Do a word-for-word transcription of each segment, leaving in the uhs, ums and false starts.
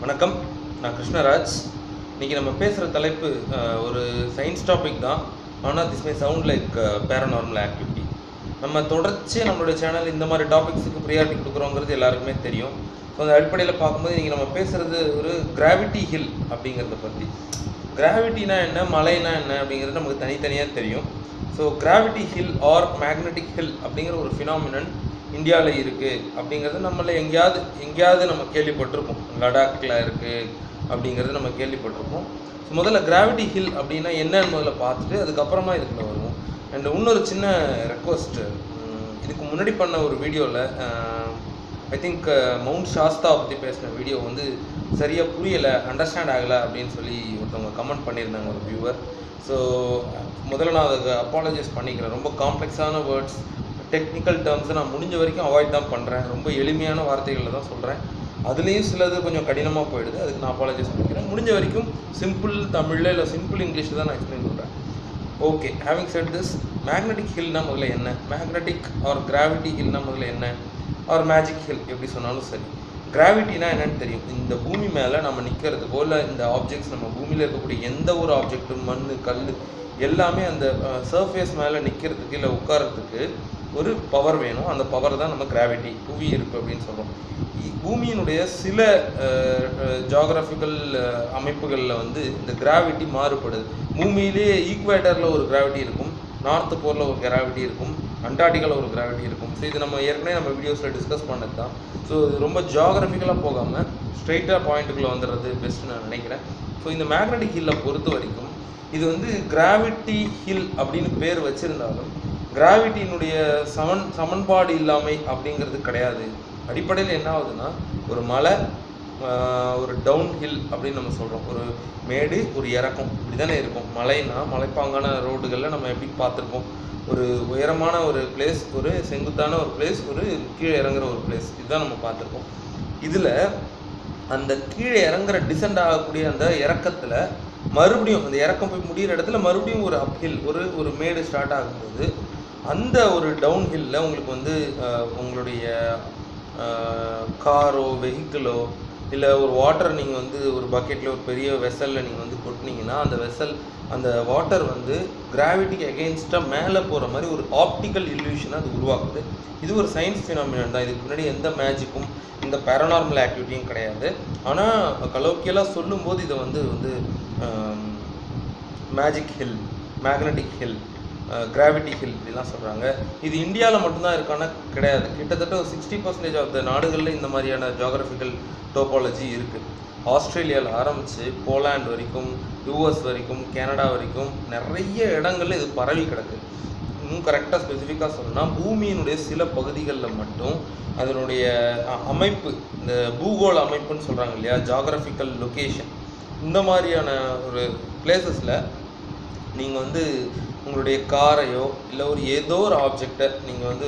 வணக்கம், நான் கிருஷ்ணராஜ். இன்றைக்கி நம்ம பேசுகிற தலைப்பு ஒரு சயின்ஸ் டாபிக் தான். ஆனால் this may sound like paranormal activity. நம்ம தொடர்ச்சியாக நம்மளுடைய சேனல் இந்த மாதிரி டாபிக்ஸுக்கு ப்ரியாரிட்டி கொடுக்குறோங்கிறது எல்லாருக்குமே தெரியும். ஸோ அந்த அடிப்படையில் பார்க்கும்போது இன்றைக்கி நம்ம பேசுகிறது ஒரு கிராவிட்டி ஹில் அப்படிங்கிறத பற்றி. கிராவிட்டினா என்ன, மலைனா என்ன அப்படிங்கிறது நமக்கு தனித்தனியாக தெரியும். So gravity hill or magnetic hill அப்படிங்கிற ஒரு ஃபினாமினன் இந்தியாவில் இருக்குது அப்படிங்கிறது நம்மள எங்கேயாவது எங்கேயாவது நம்ம கேள்விப்பட்டிருப்போம். லடாக்கில் இருக்குது அப்படிங்கிறது நம்ம கேள்விப்பட்டிருப்போம். ஸோ முதல்ல கிராவிட்டி ஹில் அப்படின்னா என்னன்னு முதல்ல பார்த்துட்டு அதுக்கப்புறமா இதுக்குள்ள வருவோம். அண்ட் இன்னொரு சின்ன ரெக்வஸ்ட், இதுக்கு முன்னாடி பண்ண ஒரு வீடியோவில் ஐ திங்க் மவுண்ட் சாஸ்தா பற்றி பேசின வீடியோ வந்து சரியாக புரியலை, அண்டர்ஸ்டாண்ட் ஆகலை அப்படின்னு சொல்லி ஒருத்தவங்க கமெண்ட் பண்ணியிருந்தாங்க, ஒரு வியூவர். ஸோ முதல்ல நான் அதுக்கு அப்பாலஜைஸ் பண்ணிக்கிறேன். ரொம்ப காம்ப்ளெக்ஸான வேர்ட்ஸ், டெக்னிக்கல் டேர்ம்ஸை நான் முடிஞ்ச வரைக்கும் அவாய்ட் தான் பண்ணுறேன். ரொம்ப எளிமையான வார்த்தைகளில் தான் சொல்கிறேன். அதுலேயும் சிலது கொஞ்சம் கடினமாக போயிடுது, அதுக்கு நான் அப்பாலஜைஸ் பண்ணிக்கிறேன். முடிஞ்ச வரைக்கும் சிம்பிள் தமிழில் இல்லை சிம்பிள் இங்கிலீஷில் தான் நான் எக்ஸ்பிளைன் பண்ணுறேன். Okay, having set this, magnetic ஹில்னா முதல்ல என்ன, மேக்னெட்டிக் ஆர் கிராவிட்டி ஹில்னா முதல்ல என்ன, ஆர் மேஜிக் ஹில் எப்படி சொன்னாலும் சரி. கிராவிட்டினா என்னன்னு தெரியும். இந்த பூமி மேலே நம்ம நிற்கிறதுக்கோ இல்லை இந்த ஆப்ஜெக்ட்ஸ், நம்ம பூமியில் இருக்கக்கூடிய எந்த ஒரு ஆப்ஜெக்ட்டும், மண், கல் எல்லாமே அந்த சர்ஃபேஸ் மேலே நிற்கிறதுக்கு இல்லை உட்காரத்துக்கு ஒரு பவர் வேணும். அந்த பவர் தான் நம்ம கிராவிட்டி, புவி ஈர்ப்பு அப்படின்னு சொல்கிறோம். பூமியினுடைய சில ஜியாகிரபிக்கல் அமைப்புகளில் வந்து இந்த கிராவிட்டி மாறுபடுது. பூமியிலே ஈக்குவேட்டரில் ஒரு கிராவிட்டி இருக்கும், நார்த்து போரில் ஒரு கிராவிட்டி இருக்கும், அண்டார்டிகாவில் ஒரு கிராவிட்டி இருக்கும். ஸோ இது நம்ம ஏற்கனவே நம்ம வீடியோஸில் டிஸ்கஸ் பண்ணது தான். ஸோ இது ரொம்ப ஜியாகிரபிக்கலாக போகாமல் ஸ்ட்ரெயிட்டாக பாயிண்ட்டுக்குள்ளே வந்துடுறது பெஸ்ட்டு நான் நினைக்கிறேன். ஸோ இந்த மேக்னெட்டிக் ஹில்லை பொறுத்த வரைக்கும் இது வந்து கிராவிட்டி ஹில் அப்படின்னு பேர் வச்சுருந்தாலும் கிராவிட்டியினுடைய சமன் சமன்பாடு இல்லாமை அப்படிங்கிறது கிடையாது. அடிப்படையில் என்ன ஆகுதுன்னா, ஒரு மலை, ஒரு டவுன் ஹில் அப்படின்னு நம்ம சொல்கிறோம். ஒரு மேடு, ஒரு இறக்கம், இப்படி தானே இருக்கும். மலைனா மலைப்பாங்கான ரோடுகளில் நம்ம எப்படி பார்த்துருப்போம், ஒரு உயரமான ஒரு பிளேஸ், ஒரு செங்குத்தான ஒரு பிளேஸ், ஒரு கீழே இறங்குற ஒரு பிளேஸ், இதுதான் நம்ம பார்த்துருப்போம். இதில் அந்த கீழே இறங்குற டிசெண்ட் ஆகக்கூடிய அந்த இறக்கத்தில் மறுபடியும் அந்த இறக்கம் போய் முடிகிற இடத்துல மறுபடியும் ஒரு அப்ஹில், ஒரு ஒரு மேடு ஸ்டார்ட் ஆகும்போது அந்த ஒரு டவுன் ஹில்லில் உங்களுக்கு வந்து உங்களுடைய காரோ வெஹிக்கிளோ இல்லை ஒரு வாட்டர் நீங்கள் வந்து ஒரு பக்கெட்டில் ஒரு பெரிய வெசலில் நீங்கள் வந்து கொட்டினீங்கன்னா அந்த வெசல், அந்த வாட்டர் வந்து கிராவிட்டிக்கு அகெயின்ஸ்டாக மேலே போகிற மாதிரி ஒரு ஆப்டிக்கல் இல்யூஷனை அது உருவாக்குது. இது ஒரு சயின்ஸ் ஃபினாமினன் தான். இதுக்கு முன்னாடி எந்த மேஜிக்கும் இந்த பேரநார்மல் ஆக்டிவிட்டியும் கிடையாது. ஆனால் கலோக்கியலாக சொல்லும்போது இதை வந்து வந்து magic hill, magnetic hill, gravity hill இப்படிலாம் சொல்கிறாங்க. இது இந்தியாவில் மட்டும்தான் இருக்கான கிடையாது. கிட்டத்தட்ட ஒரு சிக்ஸ்டி பர்சன்டேஜ் ஆஃப் த நாடுகளில் இந்த மாதிரியான ஜியாகிரபிக்கல் டோபாலஜி இருக்குது. ஆஸ்திரேலியாவில் ஆரம்பித்து போலாண்ட் வரைக்கும், யூஎஸ் வரைக்கும், கனடா வரைக்கும் நிறைய இடங்களில் இது பரவி கிடக்கு. இன்னும் கரெக்டாக ஸ்பெசிஃபிக்காக சொல்லணும்னா பூமியினுடைய சில பகுதிகளில் மட்டும் அதனுடைய அமைப்பு, இந்த பூகோள அமைப்புன்னு சொல்கிறாங்க இல்லையா, ஜியாகிரபிக்கல் லொக்கேஷன், இந்த மாதிரியான ஒரு பிளேசஸில் நீங்கள் வந்து உங்களுடைய காரையோ இல்லை ஒரு ஏதோ ஒரு ஆப்ஜெக்டை நீங்கள் வந்து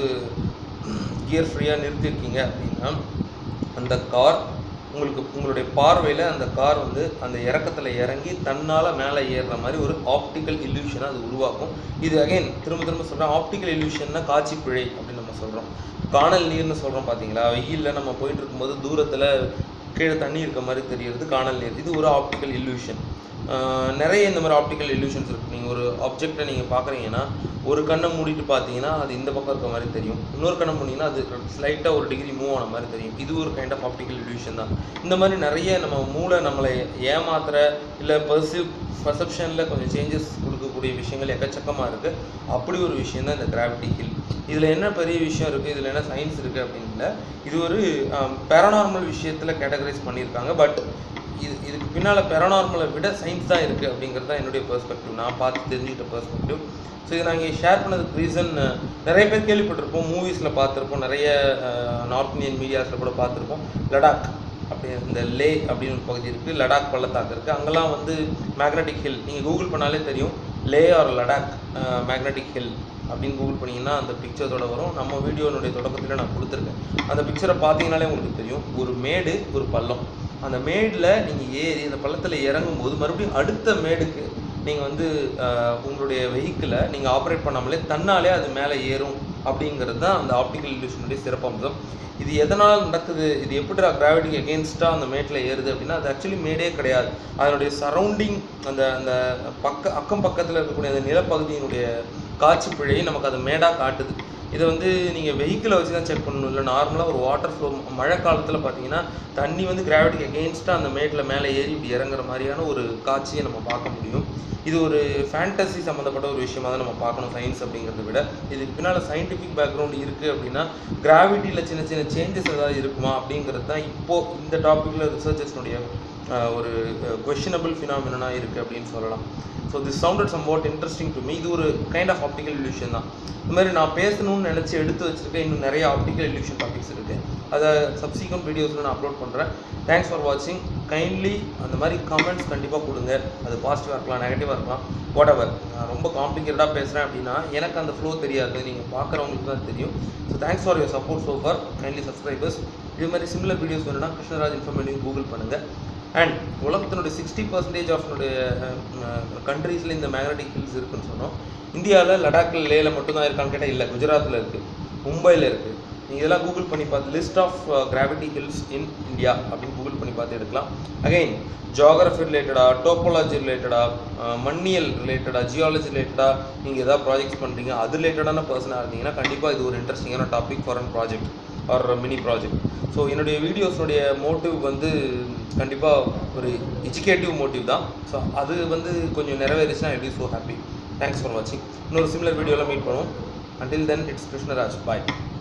கியர் ஃப்ரீயாக நிறுத்தியிருக்கீங்க அப்படின்னா அந்த கார் உங்களுக்கு உங்களுடைய பார்வையில் அந்த கார் வந்து அந்த இறக்கத்தில் இறங்கி தன்னால் மேலே ஏறுற மாதிரி ஒரு ஆப்டிக்கல் இல்யூஷனை அது உருவாக்கும். இது அகைன் திரும்ப திரும்ப சொல்கிறேன், ஆப்டிக்கல் இல்யூஷன்னா காட்சி பிழை அப்படின்னு நம்ம சொல்கிறோம். காணல் நீர்னு சொல்கிறோம் பார்த்தீங்களா, வெயிலில் நம்ம போயிட்டு இருக்கும்போது தூரத்தில் கீழே தண்ணி இருக்க மாதிரி தெரிகிறது காணல் நீர். இது ஒரு ஆப்டிக்கல் இல்யூஷன். நிறைய இந்த மாதிரி ஆப்டிக்கல் இல்யூஷன்ஸ் இருக்குது. நீங்கள் ஒரு ஆப்ஜெக்டை நீங்கள் பார்க்குறீங்கன்னா ஒரு கண்ணை மூடிட்டு பார்த்தீங்கன்னா அது இந்த பக்கம் இருக்க மாதிரி தெரியும், இன்னொரு கண்ணை மூடிங்கன்னா அது ஸ்லைட்டாக ஒரு டிகிரி மூவ் ஆன மாதிரி தெரியும். இது ஒரு கைண்ட் ஆஃப் ஆப்டிக்கல் இல்யூஷன் தான். இந்த மாதிரி நிறைய நம்ம மூளை நம்மளை ஏமாத்துற இல்லை பர்சிவ் பர்செப்ஷனில் கொஞ்சம் சேஞ்சஸ் கொடுக்கக்கூடிய விஷயங்கள் எக்கச்சக்கமாக இருக்குது. அப்படி ஒரு விஷயம் தான் இந்த கிராவிட்டி ஹில். இதில் என்ன பெரிய விஷயம் இருக்குது, இதில் என்ன சயின்ஸ் இருக்குது அப்படின்னு இல்லை, இது ஒரு பேரநார்மல் விஷயத்தில் கேட்டகரைஸ் பண்ணியிருக்காங்க. பட் இது இதுக்கு பின்னால் பேரநார்மலை விட சயின்ஸ் தான் இருக்குது அப்படிங்கிறது தான் என்னுடைய பெர்ஸ்பெக்டிவ், நான் பார்த்து தெரிஞ்சுக்கிட்ட பெர்ஸ்பெக்டிவ். ஸோ இது நாங்கள் ஷேர் பண்ணதுக்கு ரீசன், நிறைய பேர் கேள்விப்பட்டிருப்போம், மூவிஸில் பார்த்துருப்போம், நிறைய நார்த் இந்தியன் மீடியாஸில் கூட பார்த்துருப்போம். லடாக் அப்படி இந்த லே அப்படின்னு ஒரு பகுதி இருக்குது, லடாக் பள்ளத்தாக்கு இருக்குது, அங்கெல்லாம் வந்து மேக்னெட்டிக் ஹில் நீங்கள் கூகுள் பண்ணாலே தெரியும். Leh or Ladakh magnetic hill அப்படின்னு கூகுள் பண்ணிங்கன்னா அந்த பிக்சர்ஸோட வரும். நம்ம வீடியோனுடைய தொடக்கத்தில் நான் கொடுத்துருக்கேன். அந்த பிக்சரை பார்த்தீங்கனாலே உங்களுக்கு தெரியும், ஒரு மேடு, ஒரு பள்ளம். அந்த மேடில் நீங்கள் ஏறி அந்த பள்ளத்தில் இறங்கும்போது மறுபடியும் அடுத்த மேடுக்கு நீங்கள் வந்து உங்களுடைய வெஹிக்கிளை நீங்கள் ஆப்ரேட் பண்ணாமலே தன்னாலே அது மேலே ஏறும் அப்படிங்கிறது தான் அந்த ஆப்டிக்கல் இல்யூஷனுடைய சிறப்பம்சம். இது எதனால் நடக்குது, இது எப்படிடா கிராவிட்டிக்கு எகெயின்ஸ்டாக அந்த மேட்டில் ஏறுது அப்படின்னா அது ஆக்சுவலி மேடே கிடையாது. அதனுடைய சரௌண்டிங் அந்த அந்த பக்க அக்கம் பக்கத்தில் இருக்கக்கூடிய அந்த நிலப்பகுதியினுடைய காட்சி பிழையை நமக்கு அது மேடாக காட்டுது. இதை வந்து நீங்கள் வெஹிக்கிளை வச்சு தான் செக் பண்ணணும். இல்லை நார்மலாக ஒரு வாட்டர் ஃப்ளோ மழை காலத்தில் பார்த்தீங்கன்னா தண்ணி வந்து கிராவிட்டிக்கு எகெயின்ஸ்டாக அந்த மேட்டில் மேலே ஏறி இப்படி இறங்குற மாதிரியான ஒரு காட்சியை நம்ம பார்க்க முடியும். இது ஒரு ஃபேண்டசி சம்மந்தப்பட்ட ஒரு விஷயமாக தான் நம்ம பார்க்கணும் சயின்ஸ் அப்படிங்கிறத விட. இதுக்கு பின்னால் சயின்டிஃபிக் பேக்ரவுண்ட் இருக்குது அப்படின்னா கிராவிட்டியில் சின்ன சின்ன சேஞ்சஸ் ஏதாவது இருக்குமா அப்படிங்கிறது தான் இப்போது இந்த டாப்பிக்கில் ரிசர்ச்சர்ஸ்னுடைய ஒரு கொஷினபிள் ஃபினாமினா இருக்குது அப்படின்னு சொல்லலாம். So this sounded somewhat interesting to me. இது ஒரு கைண்ட் ஆஃப் ஆப்டிக்கல் இல்யூஷன் தான். இந்த மாதிரி நான் பேசணும்னு நினச்சி எடுத்து வச்சுருக்கேன். இன்னும் நிறைய ஆப்டிக்கல் இல்யூஷன் டாபிக்ஸ் இருக்குது. அதை சப்சீக்வெண்ட் வீடியோஸில் நான் அப்லோட் பண்ணுறேன். தேங்க்ஸ் ஃபார் வாட்சிங். கைண்ட்லி அந்த மாதிரி கமெண்ட்ஸ் கண்டிப்பாக கொடுங்க. அது பாசிட்டிவாக இருக்கலாம், நெகட்டிவாக இருக்கலாம், வாட் எவர். நான் ரொம்ப காம்ப்ளிகேட்டடாக பேசுகிறேன் அப்படின்னா எனக்கு அந்த ஃப்ளோ தெரியாது, நீங்கள் பார்க்குறவங்களுக்கு தான் தெரியும். So thanks for your support so far. Kindly subscribers. இது மாதிரி சிமிலர் வீடியோஸ் வேணும்னா கிருஷ்ணராஜ் இன்ஃபர்மேட்டிவ் கூகுள் பண்ணுங்கள். அண்ட் உலகத்தினுடைய சிக்ஸ்டி பர்சன்டேஜ் ஆஃப்னுடைய கண்ட்ரீஸில் இந்த மேக்னட்டிக் ஹில்ஸ் இருக்குதுன்னு சொன்னோம். இந்தியாவில் லடாக்கில் லேல மட்டும்தான் இருக்கான்னு கேட்டால் இல்லை, குஜராத்தில் இருக்குது, மும்பையில் இருக்குது. நீங்கள் இதெல்லாம் கூகுள் பண்ணி பார்த்து list of gravity hills in India அப்படின்னு கூகுள் பண்ணி பார்த்து எடுக்கலாம். அகைன் ஜியாகிரஃபி ரிலேட்டடாக, டோப்போலாஜி ரிலேட்டடாக, மண்ணியல் ரிலேட்டடாக, ஜியாலஜி ரிலேட்டடாக நீங்கள் எதாவது ப்ராஜெக்ட்ஸ் பண்ணுறீங்க, அது ரிலேட்டடான பர்சனாக இருந்தீங்கன்னா கண்டிப்பாக இது ஒரு இன்ட்ரெஸ்டிங்கான topic for an project or mini project. So என்னுடைய வீடியோஸுடைய மோட்டிவ் வந்து கண்டிப்பாக ஒரு எஜுகேட்டிவ் மோட்டிவ் தான். ஸோ அது வந்து கொஞ்சம் நிறைவேறிச்சுன்னா I will be so happy. Thanks for வாட்சிங். இன்னொரு சிமிலர் வீடியோவில் மீட் பண்ணுவோம். Until then, it's Krishnaraj. Bye.